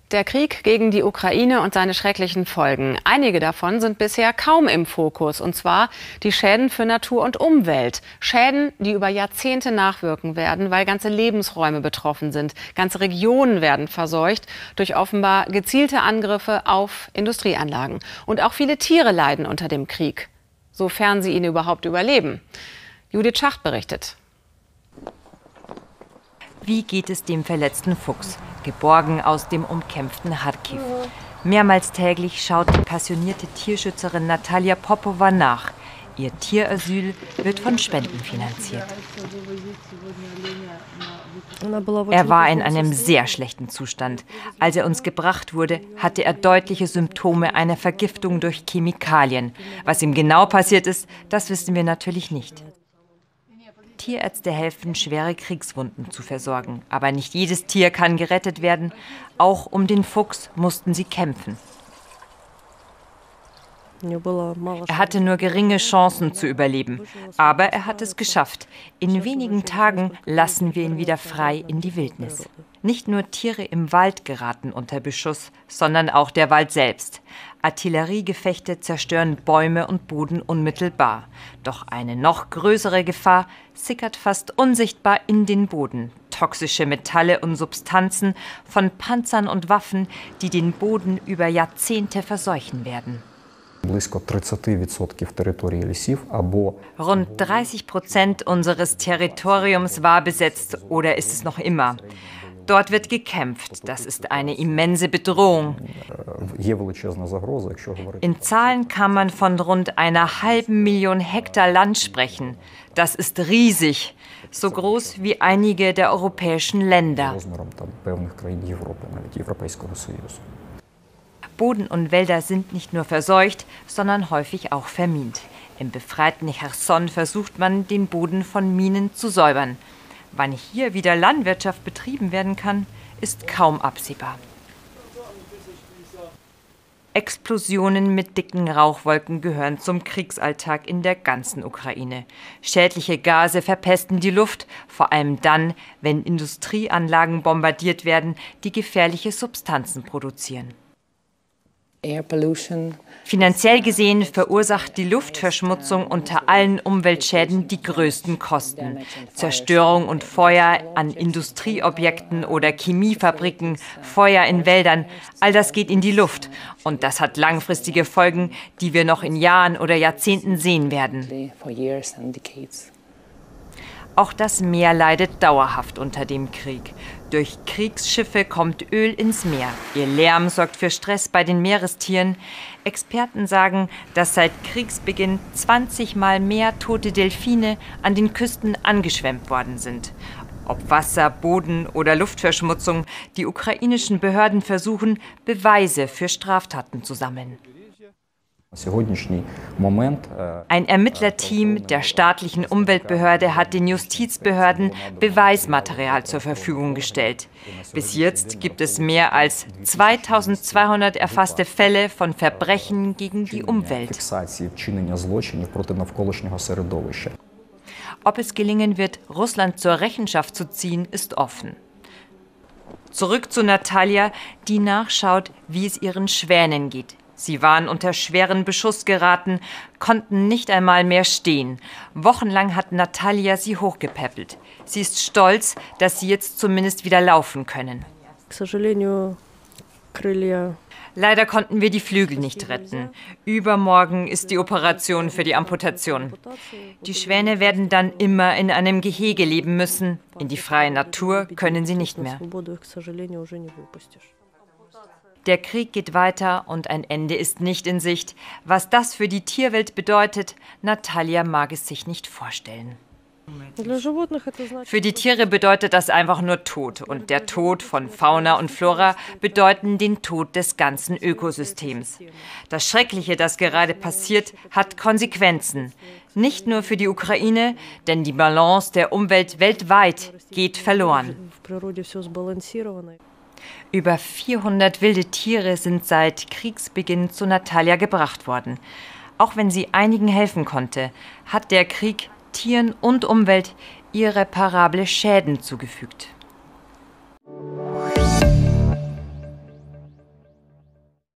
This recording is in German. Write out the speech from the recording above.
Der Krieg gegen die Ukraine und seine schrecklichen Folgen. Einige davon sind bisher kaum im Fokus, und zwar die Schäden für Natur und Umwelt. Schäden, die über Jahrzehnte nachwirken werden, weil ganze Lebensräume betroffen sind. Ganze Regionen werden verseucht durch offenbar gezielte Angriffe auf Industrieanlagen. Und auch viele Tiere leiden unter dem Krieg, sofern sie ihn überhaupt überleben. Judith Schacht berichtet. Wie geht es dem verletzten Fuchs, geborgen aus dem umkämpften Charkiw? Mehrmals täglich schaut die passionierte Tierschützerin Natalia Popowa nach. Ihr Tierasyl wird von Spenden finanziert. Er war in einem sehr schlechten Zustand. Als er uns gebracht wurde, hatte er deutliche Symptome einer Vergiftung durch Chemikalien. Was ihm genau passiert ist, das wissen wir natürlich nicht. Tierärzte helfen, schwere Kriegswunden zu versorgen. Aber nicht jedes Tier kann gerettet werden. Auch um den Fuchs mussten sie kämpfen. Er hatte nur geringe Chancen zu überleben. Aber er hat es geschafft. In wenigen Tagen lassen wir ihn wieder frei in die Wildnis. Nicht nur Tiere im Wald geraten unter Beschuss, sondern auch der Wald selbst. Artilleriegefechte zerstören Bäume und Boden unmittelbar. Doch eine noch größere Gefahr sickert fast unsichtbar in den Boden. Toxische Metalle und Substanzen von Panzern und Waffen, die den Boden über Jahrzehnte verseuchen werden. Rund 30% unseres Territoriums war besetzt oder ist es noch immer. Dort wird gekämpft. Das ist eine immense Bedrohung. In Zahlen kann man von rund 500.000 Hektar Land sprechen. Das ist riesig, so groß wie einige der europäischen Länder. Boden und Wälder sind nicht nur verseucht, sondern häufig auch vermint. Im befreiten Cherson versucht man, den Boden von Minen zu säubern. Wann hier wieder Landwirtschaft betrieben werden kann, ist kaum absehbar. Explosionen mit dicken Rauchwolken gehören zum Kriegsalltag in der ganzen Ukraine. Schädliche Gase verpesten die Luft, vor allem dann, wenn Industrieanlagen bombardiert werden, die gefährliche Substanzen produzieren. Finanziell gesehen verursacht die Luftverschmutzung unter allen Umweltschäden die größten Kosten. Zerstörung und Feuer an Industrieobjekten oder Chemiefabriken, Feuer in Wäldern, all das geht in die Luft. Und das hat langfristige Folgen, die wir noch in Jahren oder Jahrzehnten sehen werden. Auch das Meer leidet dauerhaft unter dem Krieg. Durch Kriegsschiffe kommt Öl ins Meer. Ihr Lärm sorgt für Stress bei den Meerestieren. Experten sagen, dass seit Kriegsbeginn 20-mal mehr tote Delfine an den Küsten angeschwemmt worden sind. Ob Wasser-, Boden- oder Luftverschmutzung, die ukrainischen Behörden versuchen, Beweise für Straftaten zu sammeln. Ein Ermittlerteam der staatlichen Umweltbehörde hat den Justizbehörden Beweismaterial zur Verfügung gestellt. Bis jetzt gibt es mehr als 2200 erfasste Fälle von Verbrechen gegen die Umwelt. Ob es gelingen wird, Russland zur Rechenschaft zu ziehen, ist offen. Zurück zu Natalia, die nachschaut, wie es ihren Schwänen geht. Sie waren unter schweren Beschuss geraten, konnten nicht einmal mehr stehen. Wochenlang hat Natalia sie hochgepäppelt. Sie ist stolz, dass sie jetzt zumindest wieder laufen können. Leider konnten wir die Flügel nicht retten. Übermorgen ist die Operation für die Amputation. Die Schwäne werden dann immer in einem Gehege leben müssen. In die freie Natur können sie nicht mehr. Der Krieg geht weiter und ein Ende ist nicht in Sicht. Was das für die Tierwelt bedeutet, Natalia mag es sich nicht vorstellen. Für die Tiere bedeutet das einfach nur Tod. Und der Tod von Fauna und Flora bedeuten den Tod des ganzen Ökosystems. Das Schreckliche, das gerade passiert, hat Konsequenzen. Nicht nur für die Ukraine, denn die Balance der Umwelt weltweit geht verloren. Über 400 wilde Tiere sind seit Kriegsbeginn zu Natalia gebracht worden. Auch wenn sie einigen helfen konnte, hat der Krieg Tieren und Umwelt irreparable Schäden zugefügt.